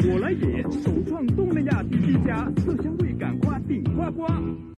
我来也，首创东南亚第一家色香味感花顶呱呱。